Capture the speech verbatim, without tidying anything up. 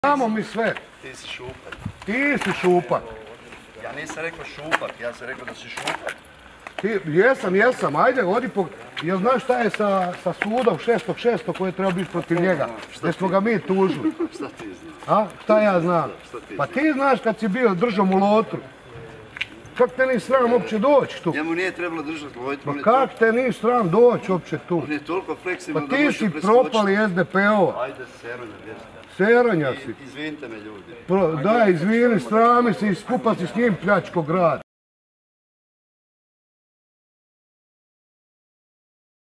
Znamo mi sve. Ti si šupak. Ti si šupak. Ja nisam rekao šupak, ja sam rekao da si šupak. Ti, jesam, jesam, ajde, odi po... Jel znaš šta je sa, sa sudom šestog šestog koji je trebao biti protiv njega? Gdje smo ga mi tužili. Šta ti znaš? A? Šta ja znam? Šta ti Pa ti znaš kad si bio držao mu lotru. Kak te ni sram uopće doći tu? Njemu nije trebalo držati lojtru. Pa kak te ni sram doći uopće tu? On je toliko Pa fleksibilan da ti može si preskočiti. propali es de pe ova. Ajde, Seronja, gdje si? Seranja si. Izvinite me ljudi. Pro, daj, izvini, srami se i skupa si s njim pljačko grad.